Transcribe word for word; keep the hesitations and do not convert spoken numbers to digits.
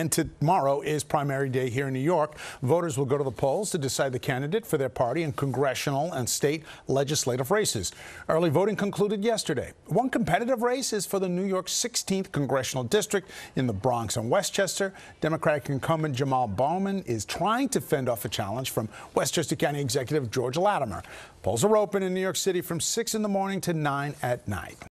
And tomorrow is primary day here in New York. Voters will go to the polls to decide the candidate for their party in congressional and state legislative races. Early voting concluded yesterday. One competitive race is for the New York sixteenth congressional district in the Bronx and Westchester. Democratic incumbent Jamal Bowman is trying to fend off a challenge from Westchester County Executive George Latimer. Polls are open in New York City from six in the morning to nine at night.